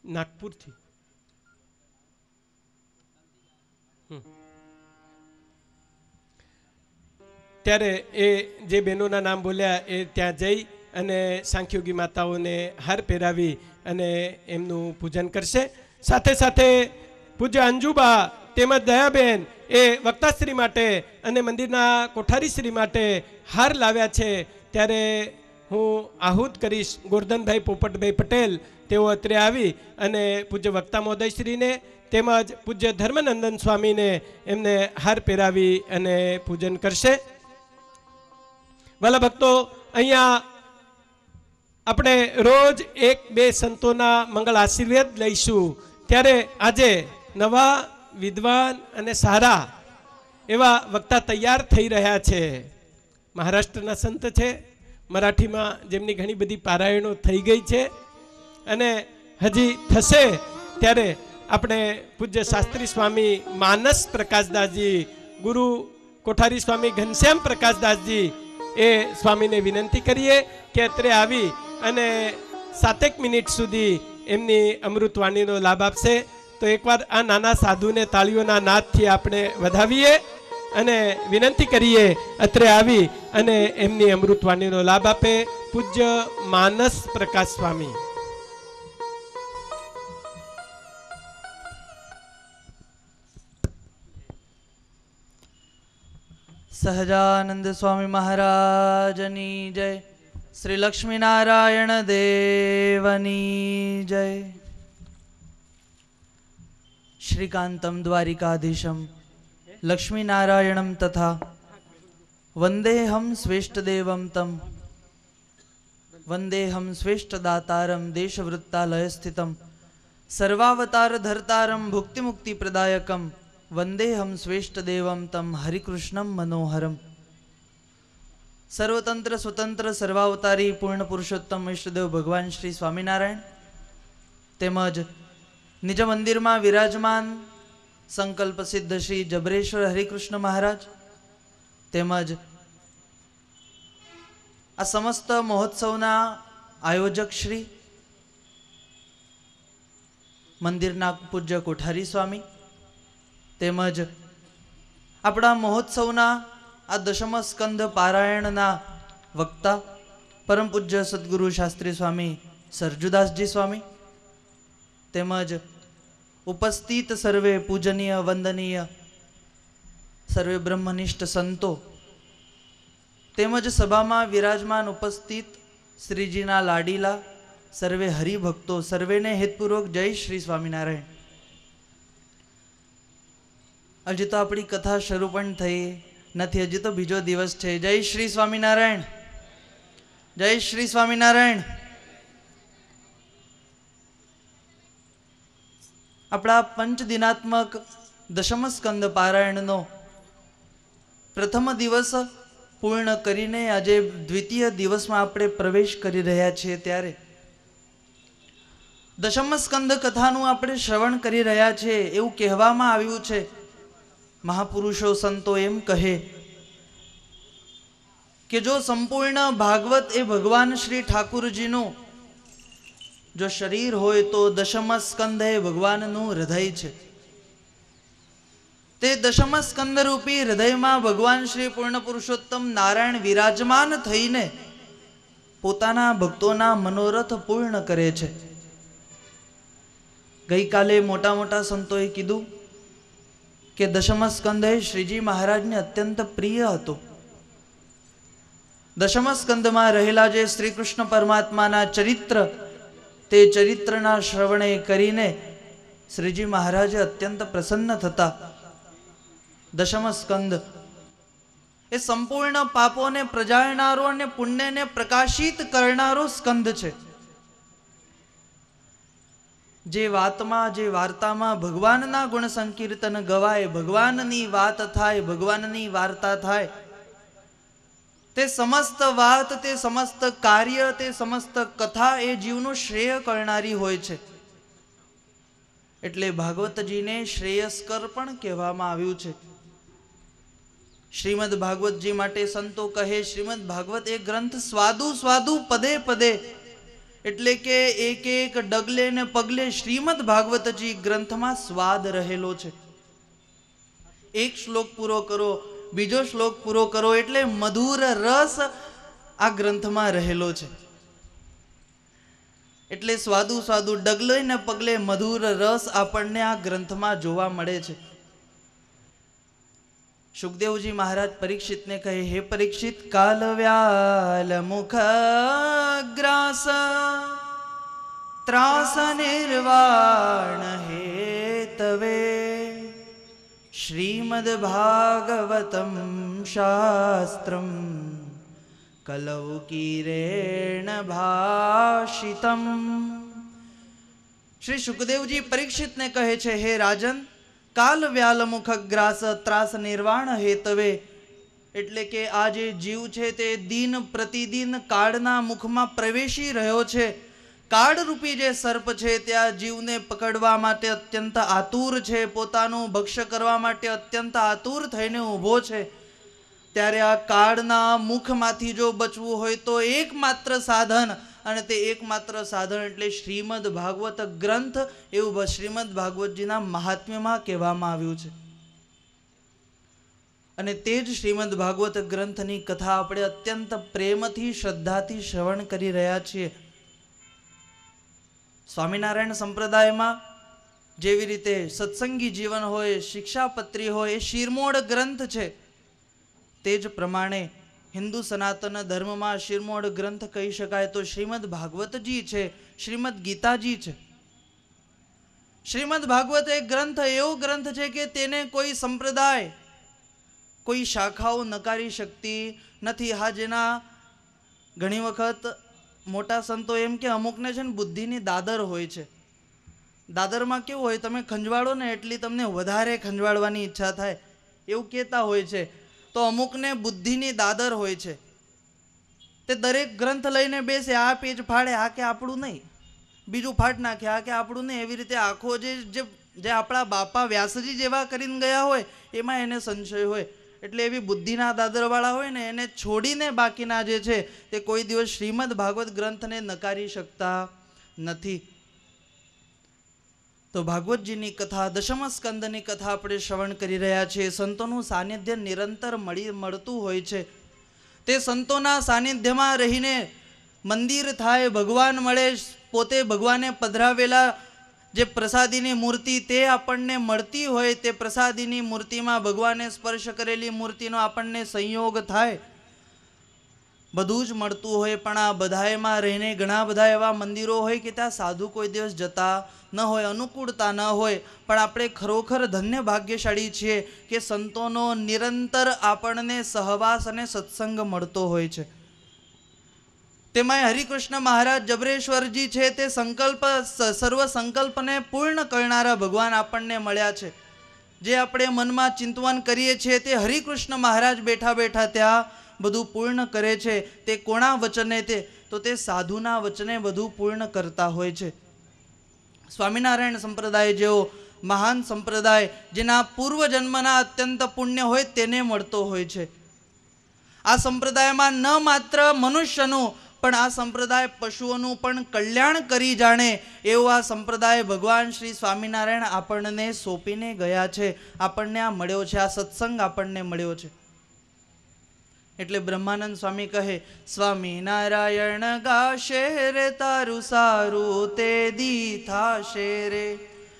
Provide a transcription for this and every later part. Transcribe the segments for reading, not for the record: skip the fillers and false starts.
નાગપુરથી. ત્યારે એ જે બહેનોના નામ બોલ્યા એ ત્યાં જઈ અને સાંખ્યોગી માતાઓને હાર પહેરાવી અને એમનું પૂજન કરશે. સાથે સાથે પૂજ્ય અંજુબા તેમજ દયાબેન એ વક્તાશ્રી માટે અને મંદિરના કોઠારીશ્રી માટે હાર લાવ્યા છે. ત્યારે હું આહુત કરીશ ગોરધનભાઈ પોપટભાઈ પટેલ, તેઓ અત્રે આવી અને પૂજ્ય વક્તા મહોદયશ્રીને તેમજ પૂજ્ય ધર્મનંદન સ્વામીને એમને હાર પહેરાવી અને પૂજન કરશે. વાલા ભક્તો, અહીંયા આપણે રોજ એક બે સંતોના મંગળ આશીર્વાદ લઈશું. ત્યારે આજે નવા વિદ્વાન અને સારા એવા વક્તા તૈયાર થઈ રહ્યા છે. મહારાષ્ટ્રના સંત છે, મરાઠીમાં જેમની ઘણી બધી પારાયણો થઈ ગઈ છે અને હજી થશે. ત્યારે આપણે પૂજ્ય શાસ્ત્રી સ્વામી માનસ પ્રકાશદાસજી, ગુરુ કોઠારી સ્વામી ઘનશ્યામ પ્રકાશદાસજી એ સ્વામીને વિનંતી કરીએ કે અત્રે આવી અને 7 મિનિટ સુધી એમની અમૃતવાણીનો લાભ આપશે. તો એકવાર આ નાના સાધુને તાળીઓના નાદથી આપણે વધાવીએ અને વિનંતી કરીએ અત્રે આવી અને એમની અમૃતવાણીનો લાભ આપે પૂજ્ય માનસ પ્રકાશ સ્વામી. સહજાનંદ સ્વામી મહારાજની જય. શ્રી લક્ષ્મી નારાયણ દેવની જય. શ્રીકાંતમ દ્વારિકાધીશમ લક્ષ્મી નારાયણમ તથા વંદેહમ શ્રેષ્ઠ દેવમ તમ વંદેહમ શ્રેષ્ઠ દાતારમ દેશવૃત્તાલય સ્થિતમ સર્વાવતાર ધર્તારમ ભુક્તિ મુક્તિ પ્રદાયકમ વંદેહમ શ્રેષ્ઠ દેવમ તમ હરિકૃષ્ણમ મનોહરમ. સર્વતંત્ર સ્વતંત્ર સર્વાવતારી પૂર્ણ પુરુષોત્તમ ઈષ્ટદેવ ભગવાન શ્રી સ્વામિનારાયણ તેમજ નિજ મંદિરમાં વિરાજમાન સંકલ્પ સિદ્ધ શ્રી જબરેશ્વર હરિકૃષ્ણ મહારાજ તેમજ આ સમસ્ત મહોત્સવના આયોજક શ્રી મંદિરના પૂજ્ય કોઠારી સ્વામી તેમજ આપણા મહોત્સવના આ દશમ સ્કંદ પારાયણના વક્તા પરમ પૂજ્ય સદગુરુ શાસ્ત્રી સ્વામી સરજુદાસજી સ્વામી તેમજ ઉપસ્થિત સર્વે પૂજનીય વંદનીય સર્વે બ્રહ્મનિષ્ઠ સંતો તેમજ સભામાં વિરાજમાન ઉપસ્થિત શ્રીજીના લાડીલા સર્વે હરિભક્તો સર્વેને હેતપૂર્વક જય શ્રી સ્વામિનારાયણ. હજી તો આપણી કથા શરૂ પણ થઈ નથી, હજી તો બીજો દિવસ છે. જય શ્રી સ્વામિનારાયણ, જય શ્રી સ્વામિનારાયણ. આપણા પંચદિનાત્મક દશમ સ્કંદ પારાયણનો પ્રથમ દિવસ પૂર્ણ કરીને આજે દ્વિતીય દિવસમાં આપણે પ્રવેશ કરી રહ્યા છીએ. ત્યારે દશમ સ્કંદ કથાનું આપણે શ્રવણ કરી રહ્યા છીએ. એવું કહેવામાં આવ્યું છે, મહાપુરુષો સંતો એમ કહે કે જો સંપૂર્ણ ભાગવત એ ભગવાન શ્રી ઠાકુરજીનું જો શરીર હોય તો દશમ સ્કંદ એ ભગવાનનું હૃદય છે. તે દશમ સ્કંદ રૂપી હૃદયમાં ભગવાન શ્રી પૂર્ણ પુરુષોત્તમ નારાયણ વિરાજમાન થઈને પોતાના ભક્તોના મનોરથ પૂર્ણ કરે છે. ગઈકાલે મોટા મોટા સંતોએ કીધું કે દશમ સ્કંદ એ શ્રીજી મહારાજને અત્યંત પ્રિય હતો. દશમ સ્કંદમાં રહેલા જે શ્રી કૃષ્ણ પરમાત્માના ચરિત્ર, તે ચરિત્રના શ્રવણે કરીને શ્રીજી મહારાજે અત્યંત પ્રસન્ન થતા. દશમ સ્કંદ એ સંપૂર્ણ પાપોને પ્રજાળનારો અને પુણ્યને પ્રકાશિત કરનારો સ્કંદ છે. જે વાતમાં, જે વાર્તામાં ભગવાનના ગુણ સંકીર્તન ગવાય, ભગવાનની વાત થાય, ભગવાનની વાર્તા થાય, તે સમસ્ત વાત, તે સમસ્ત કાર્ય, તે સમસ્ત કથા એ જીવનું શ્રેય કરનારી હોય છે. એટલે ભાગવતજીને શ્રેયસ્કર પણ કહેવામાં આવ્યું છે. શ્રીમદ ભાગવતજી માટે સંતો કહે, શ્રીમદ ભાગવત એ ગ્રંથ સ્વાદુ સ્વાદુ પદે પદે એટલે કે એક એક ડગલે ને પગલે શ્રીમદ ભાગવતજી ગ્રંથમાં સ્વાદ રહેલો છે. એક શ્લોક પૂરો કરો, બીજો શ્લોક પૂરો કરો, એટલે મધુર રસ આ ગ્રંથમાં રહેલો છે. એટલે સ્વાદુ સ્વાદુ ડગલે ને પગલે મધુર રસ આપણને આ ગ્રંથમાં જોવા મળે છે. સુખદેવજી મહારાજ પરીક્ષિતને કહે, હે પરીક્ષિત, કાલવ્યાલ મુખ ગ્રાસ ત્રાસ નિર્વાણ હેતવે શ્રીમદ ભાગવતમ શાસ્ત્રમ કલૌકીરેણ ભાષિતમ. શ્રી સુખદેવજી પરીક્ષિતને કહે છે, હે રાજન, કાલ વ્યાલમુખ ગ્રાસ ત્રાસ નિર્વાણ હેતવે, એટલે કે આ જે જીવ છે તે દિન પ્રતિદિન કાળના મુખમાં પ્રવેશી રહ્યો છે. કાળરૂપી જે સર્પ છે તે આ જીવને પકડવા માટે અત્યંત આતુર છે, પોતાનું ભક્ષ્ય કરવા માટે અત્યંત આતુર થઈને ઊભો છે. ત્યારે આ કાળના મુખમાંથી જો બચવું હોય તો એકમાત્ર સાધન, અને તે એકમાત્ર સાધન એટલે શ્રીમદ ભાગવત ગ્રંથ, એવું શ્રીમદ ભાગવતજીના મહાત્મ્યમાં કહેવામાં આવ્યું છે. અને તે જ શ્રીમદ ભાગવત ગ્રંથની કથા આપણે અત્યંત પ્રેમથી શ્રદ્ધાથી શ્રવણ કરી રહ્યા છીએ. સ્વામિનારાયણ સંપ્રદાયમાં જેવી રીતે સત્સંગી જીવન હોય, શિક્ષાપત્રી હોય, એ શિરમોડ ગ્રંથ છે, તે જ પ્રમાણે હિન્દુ સનાતન ધર્મમાં શિરમોડ ગ્રંથ કહી શકાય તો શ્રીમદ ભાગવતજી છે, શ્રીમદ ગીતાજી છે. શ્રીમદ ભાગવત એક ગ્રંથ એવો ગ્રંથ છે કે તેને કોઈ સંપ્રદાય, કોઈ શાખાઓ નકારી શકતી નથી. હા, જેના ઘણી વખત મોટા સંતો એમ કે અમુકને છે ને બુદ્ધિની દાદર હોય છે. દાદરમાં કેવું હોય, તમે ખંજવાળો ને એટલી તમને વધારે ખંજવાળવાની ઈચ્છા થાય, એવું કહેતા હોય છે. તો અમુકને બુદ્ધિની દાદર હોય છે, તે દરેક ગ્રંથ લઈને બેસે, આ પેજ ફાડે, આ કે આપણું નહીં, બીજું ફાટ નાખે, આ કે આપણું નહીં. એવી રીતે આખો જે આપણા બાપા વ્યાસજી જેવા કરીને ગયા હોય એમાં એને સંશય હોય. એટલે એવી બુદ્ધિના દાદરવાળા હોય ને, એને છોડીને બાકીના જે છે તે કોઈ દિવસ શ્રીમદ ભાગવત ગ્રંથને નકારી શકતા નથી. તો ભાગવતજીની કથા, દશમ સ્કંદની કથા આપણે શ્રવણ કરી રહ્યા છીએ. સંતોનું સાનિધ્ય નિરંતર મળતું હોય છે. તે સંતોના સાનિધ્યમાં રહીને મંદિર થાય, ભગવાન મળે, પોતે ભગવાને પધરાવેલા જે પ્રસાદીની મૂર્તિ તે આપણને મળતી હોય, તે પ્રસાદીની મૂર્તિમાં ભગવાને સ્પર્શ કરેલી મૂર્તિનો આપણને સંયોગ થાય, બધું જ મળતું હોય. પણ આ બધાયમાં રહીને ઘણા બધા એવા મંદિરો હોય કે ત્યાં સાધુ કોઈ દિવસ જતા ન હોય, અનુકૂળતા ન હોય. પણ આપણે ખરોખર ધન્ય ભાગ્યશાળી છીએ કે સંતોનો નિરંતર આપણને સહવાસ અને સત્સંગ મળતો હોય છે. તેમાં હરિકૃષ્ણ મહારાજ જબરેશ્વરજી છે, તે સર્વ સંકલ્પને પૂર્ણ કરનારા ભગવાન આપણને મળ્યા છે. જે આપણે મનમાં ચિંતવન કરીએ છીએ તે હરિકૃષ્ણ મહારાજ બેઠા બેઠા ત્યાં બધું પૂર્ણ કરે છે. તે કોના વચને? તો તે સાધુના વચને બધું પૂર્ણ કરતા હોય છે. સ્વામિનારાયણ સંપ્રદાય જેવો મહાન સંપ્રદાય, જેના પૂર્વજન્મના અત્યંત પુણ્ય હોય તેને મળતો હોય છે. આ સંપ્રદાયમાં ન માત્ર મનુષ્યનું પણ આ સંપ્રદાય પશુઓનું પણ કલ્યાણ કરી જાણે એવો આ સંપ્રદાય ભગવાન શ્રી સ્વામિનારાયણ આપણને સોંપીને ગયા છે. આપણને આ મળ્યો છે, આ સત્સંગ આપણને મળ્યો છે. એટલે બ્રહ્માનંદ સ્વામી કહે, સ્વામિનારાયણ ગાશે રે તારું સારું તે દી થાશે રે.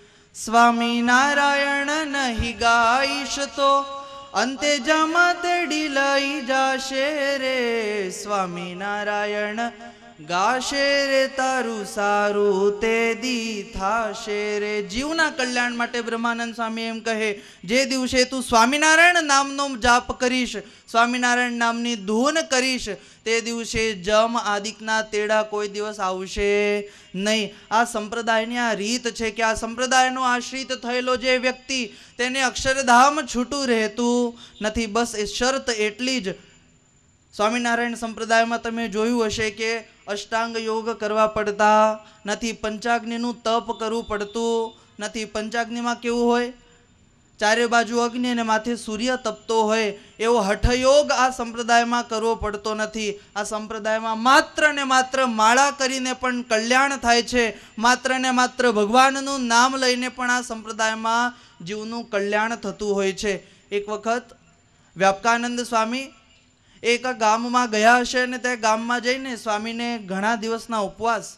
સ્વામિનારાયણ નહીં ગાઈશ તો અંતે જમા તેડી લઈ જાશે રે. સ્વામિનારાયણ ગાશે રે તારું સારું તે દી થાશે રે. જીવના કલ્યાણ માટે બ્રહ્માનંદ સ્વામી એમ કહે, જે દિવસે તું સ્વામિનારાયણ નામનો જાપ કરીશ, સ્વામિનારાયણ નામની ધૂન કરીશ, તે દિવસે જમ આદિકના તેડા કોઈ દિવસ આવશે નહીં. આ સંપ્રદાયની આ રીત છે કે આ સંપ્રદાયનો આશ્રિત થયેલો જે વ્યક્તિ, તેને અક્ષરધામ છૂટું રહેતું નથી. બસ એ શરત એટલી જ. સ્વામિનારાયણ સંપ્રદાયમાં તમે જોયું હશે કે અષ્ટાંગ યોગ કરવા પડતા નથી, પંચાગ્નિનું તપ કરવું પડતું નથી. પંચાગ્નિમાં કેવું હોય, ચારે બાજુ અગ્નિ અને માથે સૂર્ય તપતો હોય એવો હઠયોગ આ સંપ્રદાયમાં કરવો પડતો નથી. આ સંપ્રદાયમાં માત્ર ને માત્ર માળા કરીને પણ કલ્યાણ થાય છે. માત્ર ને માત્ર ભગવાનનું નામ લઈને પણ આ સંપ્રદાયમાં જીવનું કલ્યાણ થતું હોય છે. એક વખત વ્યાપકાનંદ સ્વામી એક ગામમાં ગયા હશે અને તે ગામમાં જઈને સ્વામીને ઘણા દિવસના ઉપવાસ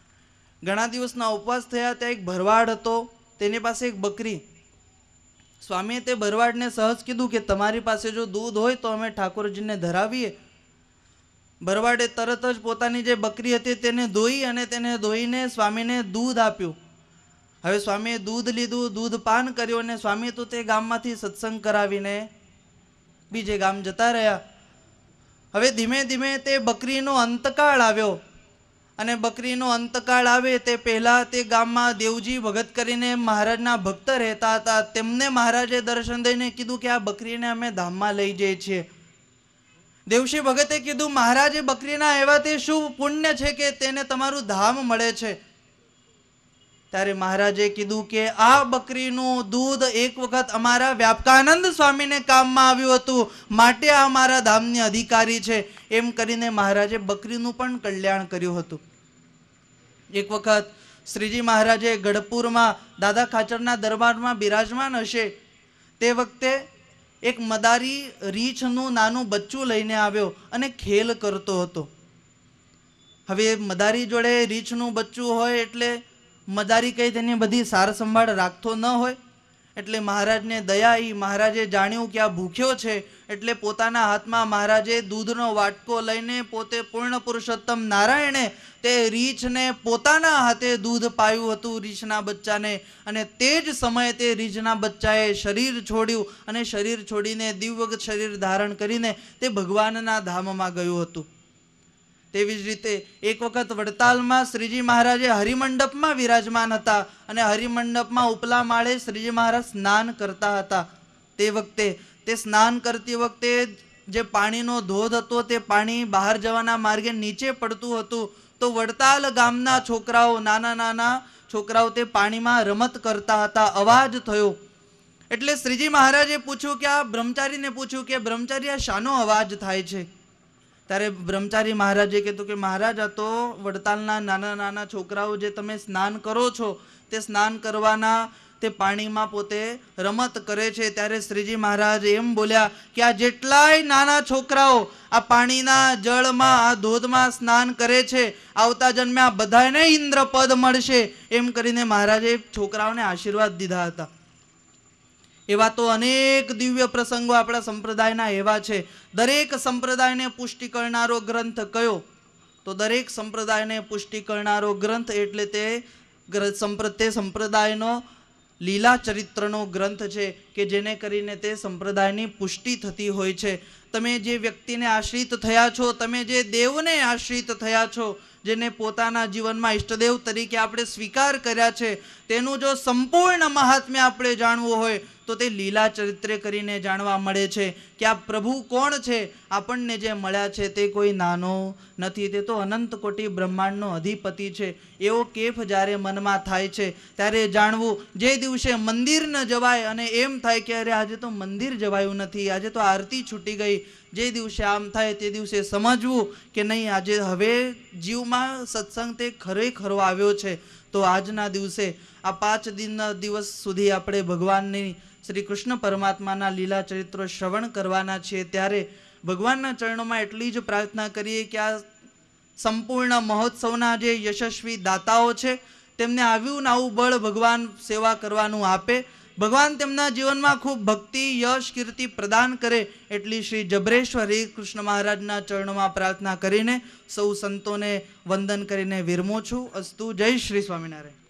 થયા. ત્યાં એક ભરવાડ હતો, તેની પાસે એક બકરી. સ્વામીએ તે ભરવાડને સહજ કીધું કે તમારી પાસે જો દૂધ હોય તો અમે ઠાકોરજીને ધરાવીએ. ભરવાડે તરત જ પોતાની જે બકરી હતી તેને ધોઈ અને તેને ધોઈને સ્વામીને દૂધ આપ્યું. હવે સ્વામીએ દૂધ લીધું, દૂધ પાન કર્યું અને સ્વામી તો તે ગામમાંથી સત્સંગ કરાવીને બીજે ગામ જતા રહ્યા. હવે ધીમે ધીમે તે બકરીનો અંતકાળ આવ્યો અને બકરીનો અંતકાળ આવે તે પહેલા તે ગામમાં દેવજી ભગત કરીને મહારાજના ભક્ત રહેતા હતા. તેમને મહારાજે દર્શન દઈને કીધું કે આ બકરીને અમે ધામમાં લઈ જઈએ છીએ. દેવશી ભગતે કીધું મહારાજે બકરીના એવાથી શું પુણ્ય છે કે તેને તમારું ધામ મળે છે. ત્યારે મહારાજે કીધું કે આ બકરીનું દૂધ એક વખત અમારા વ્યાપકાનંદ સ્વામીને કામમાં આવ્યું હતું, માટે આ અમારા ધામની અધિકારી છે. એમ કરીને મહારાજે બકરીનું પણ કલ્યાણ કર્યું હતું. એક વખત શ્રીજી મહારાજે ગઢપુરમાં દાદા ખાચરના દરબારમાં બિરાજમાન હશે તે વખતે એક મદારી રીંછનું નાનું બચ્ચું લઈને આવ્યો અને ખેલ કરતો હતો. હવે મદારી જોડે રીંછનું બચ્ચું હોય એટલે મદારી કઈ તેની બધી સાર સંભાળ રાખતો ન હોય એટલે મહારાજને દયા આવી. મહારાજે જાણ્યું કે આ ભૂખ્યો છે એટલે પોતાના હાથમાં મહારાજે દૂધનો વાટકો લઈને પોતે પૂર્ણ પુરુષોત્તમ નારાયણે તે રીંછને પોતાના હાથે દૂધ પાયું હતું, રીંછના બચ્ચાને. અને તે જ સમયે તે રીંછના બચ્ચાએ શરીર છોડ્યું અને શરીર છોડીને દિવ્ય શરીર ધારણ કરીને તે ભગવાનના ધામમાં ગયું હતું. તેવી જ રીતે એક વખત વડતાલમાં શ્રીજી મહારાજે હરિમંડપમાં વિરાજમાન હતા અને હરિમંડપમાં ઉપલા માળે શ્રીજી મહારાજ સ્નાન કરતા હતા. તે વખતે તે સ્નાન કરતી વખતે જે પાણીનો ધોધ હતો તે પાણી બહાર જવાના માર્ગે નીચે પડતું હતું. તો વડતાલ ગામના છોકરાઓ, નાના નાના છોકરાઓ તે પાણીમાં રમત કરતા હતા. અવાજ થયો એટલે શ્રીજી મહારાજે પૂછ્યું કે આ બ્રહ્મચારીને પૂછ્યું કે બ્રહ્મચારી આ શાનો અવાજ થાય છે? ત્યારે બ્રહ્મચારી મહારાજે કીધું કે મહારાજ આ તો વડતાલના નાના નાના છોકરાઓ જે તમે સ્નાન કરો છો તે સ્નાન કરવાના તે પાણીમાં પોતે રમત કરે છે. ત્યારે શ્રીજી મહારાજ એમ બોલ્યા કે આ જેટલાય નાના છોકરાઓ આ પાણીના જળમાં આ ધોધમાં સ્નાન કરે છે આવતા જન્મે આ બધાને ઇન્દ્ર પદ મળશે. એમ કરીને મહારાજે છોકરાઓને આશીર્વાદ દીધા હતા. એવા તો અનેક દિવ્ય પ્રસંગો આપણા સંપ્રદાયના એવા છે. દરેક સંપ્રદાયને પુષ્ટિ કરનારો ગ્રંથ કયો? તો દરેક સંપ્રદાયને પુષ્ટિ કરનારો ગ્રંથ એટલે તે સંપ્રદાયનો લીલા ચરિત્રનો ગ્રંથ છે કે જેને કરીને તે સંપ્રદાયની પુષ્ટિ થતી હોય છે. તમે જે વ્યક્તિને આશ્રિત થયા છો, તમે જે દેવને આશ્રિત થયા છો, જેને પોતાના જીવનમાં ઈષ્ટદેવ તરીકે આપણે સ્વીકાર કર્યા છે, તેનું જો સંપૂર્ણ મહાત્મ્ય આપણે જાણવું હોય તો તે લીલા ચરિત્રે કરીને જાણવા મળે છે કે આ પ્રભુ કોણ છે. આપણને જે મળ્યા છે તે કોઈ નાનો નથી, તે તો અનંત કોટી બ્રહ્માંડનો અધિપતિ છે. એવો કેફ જ્યારે મનમાં થાય છે ત્યારે જાણવું. જે દિવસે મંદિર ન જવાય અને એમ થાય કે અરે આજે તો મંદિર જવાયું નથી, આજે તો આરતી છૂટી ગઈ, જે દિવસે આમ થાય તે દિવસે સમજવું કે નહીં આજે હવે જીવમાં સત્સંગ તે ખરેખર આવ્યો છે. તો આજના દિવસે આ 5 દિવસ સુધી આપણે ભગવાનની શ્રી કૃષ્ણ પરમાત્માના લીલા ચરિત્રો શ્રવણ કરવાના છીએ. ત્યારે ભગવાનના ચરણોમાં એટલી જ પ્રાર્થના કરીએ કે આ સંપૂર્ણ મહોત્સવના જે યશસ્વી દાતાઓ છે તેમને આવ્યું ને આવું બળ ભગવાન સેવા કરવાનું આપે. ભગવાન તેમના જીવનમાં ખૂબ ભક્તિ, યશ, કીર્તિ પ્રદાન કરે એટલી શ્રી જબરેશ્વર હરિ કૃષ્ણ મહારાજના ચરણોમાં પ્રાર્થના કરીને સૌ સંતોને વંદન કરીને વિરમું છું. અસ્તુ. જય શ્રી સ્વામિનારાયણ.